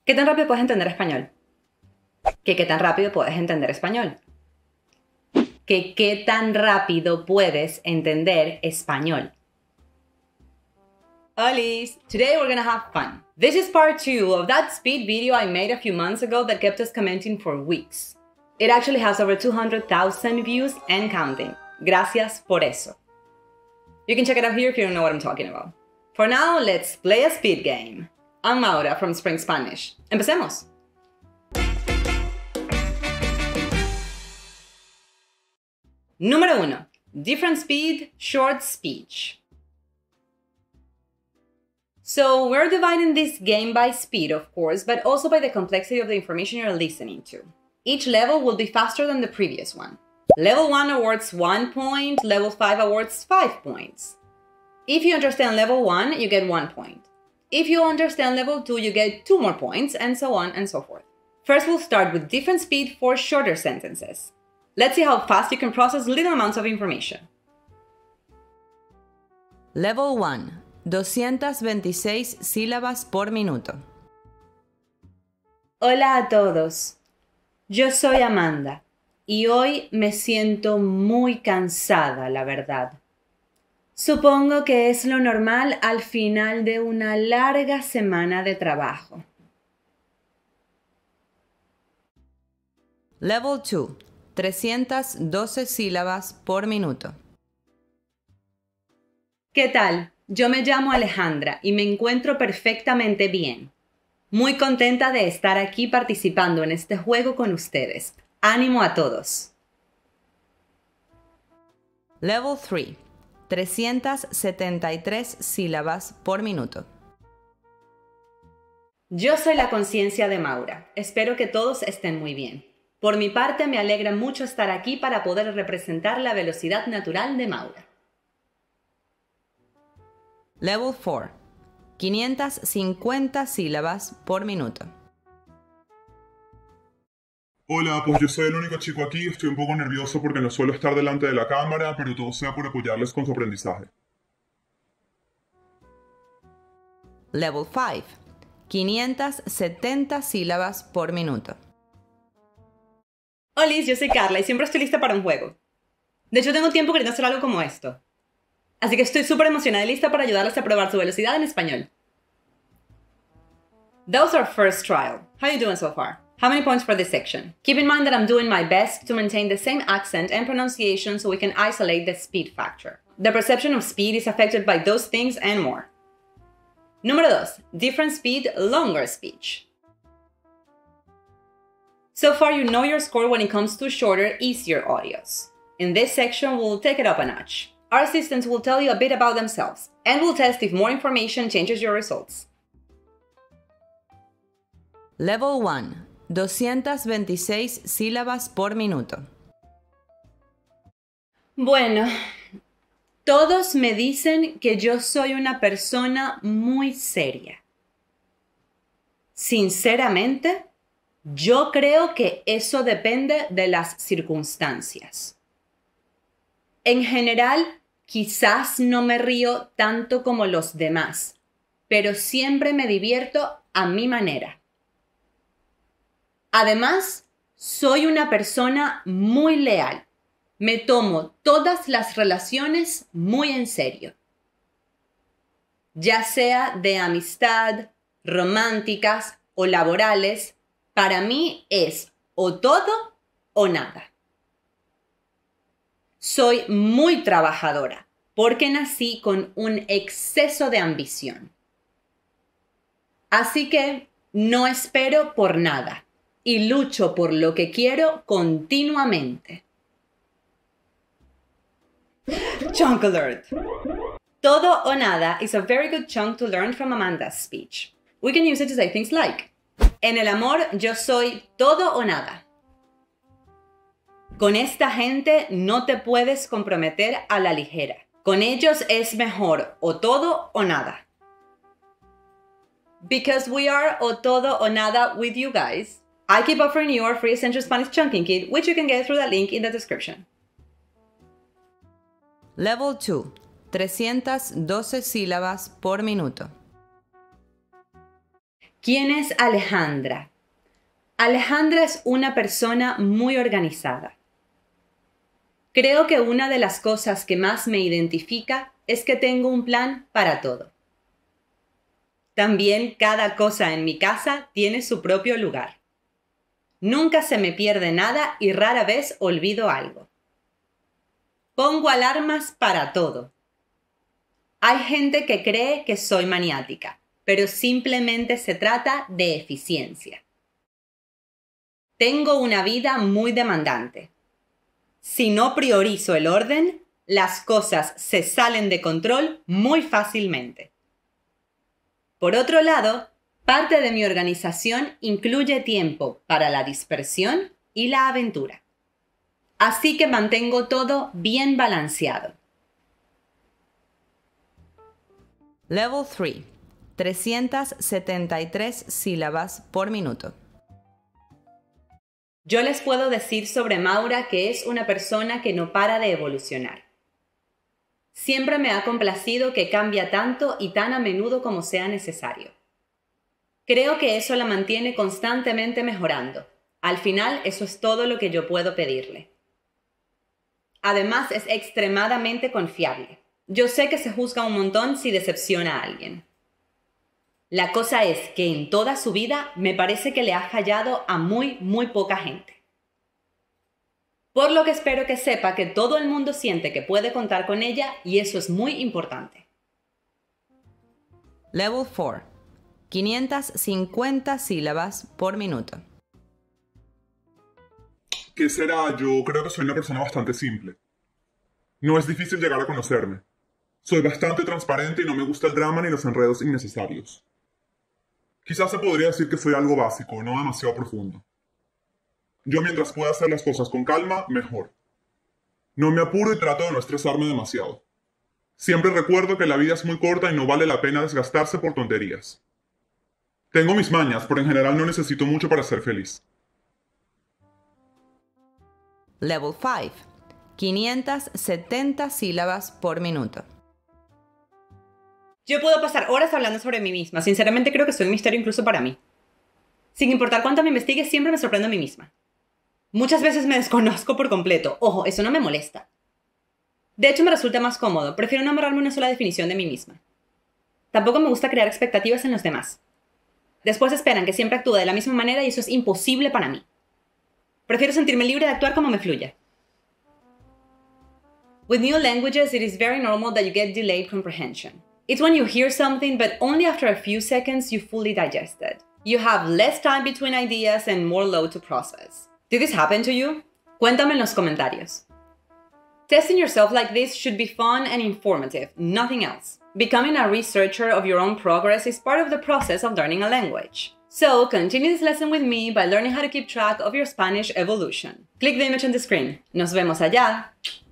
¿Qué tan rápido puedes entender español? ¿Qué tan rápido puedes entender español? ¿Qué tan rápido puedes entender español? Olis! Today we're gonna have fun. This is part 2 of that speed video I made a few months ago that kept us commenting for weeks. It actually has over 200,000 views and counting. Gracias por eso. You can check it out here if you don't know what I'm talking about. For now, let's play a speed game. I'm Maura from Spring Spanish. Empecemos. Número 1. Different speed, short speech. So we're dividing this game by speed, of course, but also by the complexity of the information you're listening to. Each level will be faster than the previous one. Level 1 awards 1 point, level 5 awards 5 points. If you understand level 1, you get 1 point. If you understand level 2, you get 2 more points, and so on and so forth. First, we'll start with different speed for shorter sentences. Let's see how fast you can process little amounts of information. Level 1. 226 sílabas por minuto. Hola a todos. Yo soy Amanda y hoy me siento muy cansada, la verdad. Supongo que es lo normal al final de una larga semana de trabajo. Level 2. 312 sílabas por minuto. ¿Qué tal? Yo me llamo Alejandra y me encuentro perfectamente bien. Muy contenta de estar aquí participando en este juego con ustedes. ¡Ánimo a todos! Level 3. 373 sílabas por minuto. Yo soy la conciencia de Maura. Espero que todos estén muy bien. Por mi parte, me alegra mucho estar aquí para poder representar la velocidad natural de Maura. Level 4. 550 sílabas por minuto. Hola, pues yo soy el único chico aquí, estoy un poco nervioso porque no suelo estar delante de la cámara, pero todo sea por apoyarles con su aprendizaje. Level 5. 570 sílabas por minuto. Hola, yo soy Carla y siempre estoy lista para un juego. De hecho, tengo tiempo queriendo hacer algo como esto. Así que estoy súper emocionada y lista para ayudarles a probar su velocidad en español. That was our first trial. How are you doing so far? How many points for this section? Keep in mind that I'm doing my best to maintain the same accent and pronunciation so we can isolate the speed factor. The perception of speed is affected by those things and more. Número 2. Different speed, longer speech. So far you know your score when it comes to shorter, easier audios. In this section, we'll take it up a notch. Our assistants will tell you a bit about themselves, and we'll test if more information changes your results. Level 1. 226 sílabas por minuto. Bueno, todos me dicen que yo soy una persona muy seria. Sinceramente, yo creo que eso depende de las circunstancias. En general, quizás no me río tanto como los demás, pero siempre me divierto a mi manera. Además, soy una persona muy leal. Me tomo todas las relaciones muy en serio. Ya sea de amistad, románticas o laborales, para mí es o todo o nada. Soy muy trabajadora porque nací con un exceso de ambición. Así que no espero por nada y lucho por lo que quiero continuamente. Chunk alert! Todo o nada is a very good chunk to learn from Amanda's speech. We can use it to say things like: en el amor yo soy todo o nada. Con esta gente no te puedes comprometer a la ligera. Con ellos es mejor o todo o nada. Because we are o todo o nada with you guys, I keep offering you our free Essential Spanish Chunking Kit, which you can get through the link in the description. Level 2. 312 sílabas por minuto. ¿Quién es Alejandra? Alejandra es una persona muy organizada. Creo que una de las cosas que más me identifica es que tengo un plan para todo. También cada cosa en mi casa tiene su propio lugar. Nunca se me pierde nada y rara vez olvido algo. Pongo alarmas para todo. Hay gente que cree que soy maniática, pero simplemente se trata de eficiencia. Tengo una vida muy demandante. Si no priorizo el orden, las cosas se salen de control muy fácilmente. Por otro lado, parte de mi organización incluye tiempo para la dispersión y la aventura. Así que mantengo todo bien balanceado. Level 3. 373 sílabas por minuto. Yo les puedo decir sobre Maura que es una persona que no para de evolucionar. Siempre me ha complacido que cambia tanto y tan a menudo como sea necesario. Creo que eso la mantiene constantemente mejorando. Al final, eso es todo lo que yo puedo pedirle. Además, es extremadamente confiable. Yo sé que se juzga un montón si decepciona a alguien. La cosa es que en toda su vida me parece que le ha fallado a muy poca gente. Por lo que espero que sepa que todo el mundo siente que puede contar con ella y eso es muy importante. Level 4. 550 sílabas por minuto. ¿Qué será? Yo creo que soy una persona bastante simple. No es difícil llegar a conocerme. Soy bastante transparente y no me gusta el drama ni los enredos innecesarios. Quizás se podría decir que soy algo básico, no demasiado profundo. Yo mientras pueda hacer las cosas con calma, mejor. No me apuro y trato de no estresarme demasiado. Siempre recuerdo que la vida es muy corta y no vale la pena desgastarse por tonterías. Tengo mis mañas, pero en general no necesito mucho para ser feliz. Level 5. 570 sílabas por minuto. Yo puedo pasar horas hablando sobre mí misma. Sinceramente creo que soy un misterio incluso para mí. Sin importar cuánto me investigue, siempre me sorprendo a mí misma. Muchas veces me desconozco por completo. Ojo, eso no me molesta. De hecho, me resulta más cómodo. Prefiero no amarrarme una sola definición de mí misma. Tampoco me gusta crear expectativas en los demás. Después esperan que siempre actúe de la misma manera y eso es imposible para mí. Prefiero sentirme libre de actuar como me fluya. With new languages, it is very normal that you get delayed comprehension. It's when you hear something, but only after a few seconds you fully digest it. You have less time between ideas and more load to process. Did this happen to you? Cuéntame en los comentarios. Testing yourself like this should be fun and informative, nothing else. Becoming a researcher of your own progress is part of the process of learning a language. So, continue this lesson with me by learning how to keep track of your Spanish evolution. Click the image on the screen. Nos vemos allá.